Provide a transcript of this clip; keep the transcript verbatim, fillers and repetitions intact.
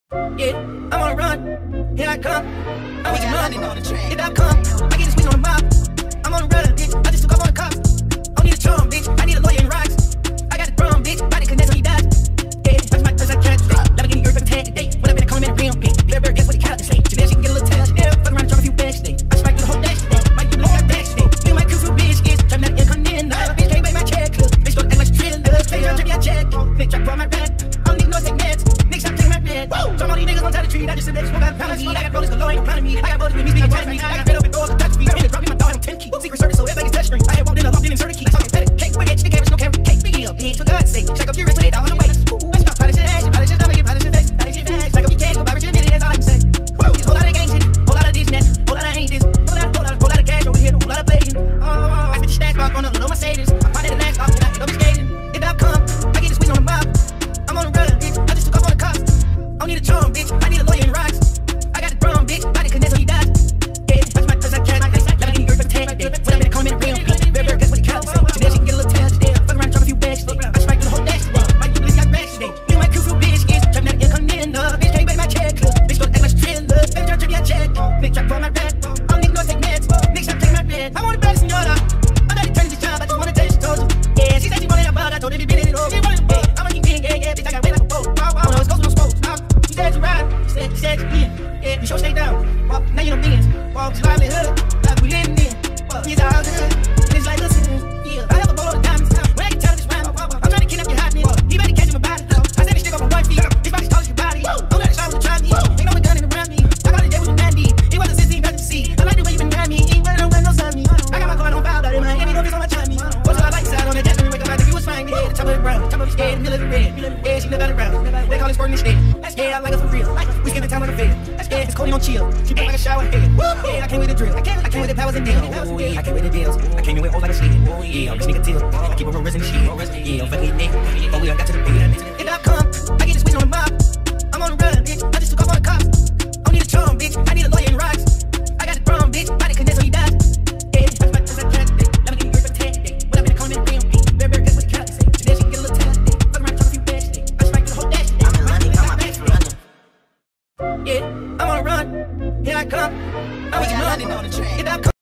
Yeah, I'm on a run. Here I come. I'm making money on the train. Here I come. I get this sweet on the mop. I'm on a run, bitch. I just took off on the cops. Don't need a charm, bitch. I need a lawyer and rocks. I got the drum, bitch. Body connects when he dies. Yeah, that's my touch. I can't today. Lamborghini Earth every tag today. When I've been calling me a real bitch. Better better guess what the captain say. Today she can get a little task. Yeah, fuck around and drop a few bags today. I strike through the whole dash today. Might give a little back today. Feel my crew for bitch is trying to get in. Nah, bitch can't make my check. Bitch don't act like she trillin'. Bitch don't trip, I check. Bitch trap for my rat. I don't need no segments. Niggas I'm taking my bed. Some of these niggas on top of the tree. I just said they smoke out pound me. I got brothers galore ain't proud of me. I got brothers with me speaking touch me. I got fed up with doors touch me. I'm in the drop me my dog. I'm ten key. Secret service so everybody touch string. I had walked in a locked in and inserted key. Talking better cake with it. Chicken cabbage no carrot cake. Big deal, bitch. For God's sake, check up your wrist with it all on the way. Let's stop polish your ass, polish your stomach, polish your face, polish your face. Like up your cash, go buy rich in a minute. That's all I can say. Woo! Whole lot of gang shit, whole lot of this and that, whole lot of ain't this, whole lot, whole lot, whole lot of cash over here, whole lot of blazing. Oh, I spit the stash box on a little Mercedes. I find it the last off and I can go be skating. If I come, I get the sweet on the mob. I'm on a run, bitch. I just took off on the cops. I don't need a charm, bitch. I need a lawyer and rocks. I got the drum, bitch. Body connects when he dies. Yeah, that's my touch. I can't. Lamborghini Earth every tag today. When I've been calling me a real bitch. Better guess what the captain say. Today she can get a little task today. Fuck around and drop a few bags today. I strike through the whole dash today. Might give a little back today. You my crew for bitch is trapping out here coming in. Uh, bitch can't make my check. Bitch don't act like she trillin'. Baby don't trip, I check. Bitch trap for my rat. I don't need no segments. Niggas I'm taking my bed. I want a better senora. I'm not turning this job. I just wanna tell you she told you. Yeah, she said she wanted a bug. I told her to be in it all. Yeah, I'm a king king. Yeah, yeah, bitch I got way like a boat. Wow, wow, no, it's goes no spokes. She said you ride. She said, she said you in. Yeah, you sure stay down. Well, now you know beans. Well, she livelihood. Like we living in. Well, it's all good. It's like listen. Yeah, I have a bowl of diamonds. When I can tell this rhyme, I'm trying to kidnap your hotness. He better catch him a body. I said this stick up on one feet. His body's tall as your body. Don't let the shot with the try me. Ain't no one gunning around me. I got a day with a ninety. It wasn't sixteen, got to see. I like the way you been around me. Ain't running around no sign me. I got my car on file, in my hand. Ain't no bitch on my chime me. What's all I like side on that desk when we wake up like if you was fine. Yeah, the top of the brown. Top of the scared, the middle of the red. Yeah, she live out around. They call it sporting instead. Yeah, I like her for real. We spend the time on the bed. Yeah, it's Cody on chill. She feel like a shower head. Yeah, I came with the drill. I came, I came with the powers and deals. I came with the deals. I came in with hoes like a sled. Yeah, I'm just nigga till. I keep a real risen shit. Yeah, I'm fucking nigga. Oh, we all got to the bed. If I come, I get the sweet on the mob. I'm on a run, bitch. I just took off on the cops. I don't need a charm, bitch. I need a lawyer and rocks. I got the drum, bitch. Body connects when he dies. Yeah, that's my touch. I can't today. Lamborghini Earth every tag today. When I've been calling me a real bitch. Better better guess what the captain say. Today she can get a little task today. Fuck around and drop a few bags today. I strike through the whole dash today. I'm running, I'm back to run. Yeah, I'm on a run. Here I come. I'm making money on the train. If I come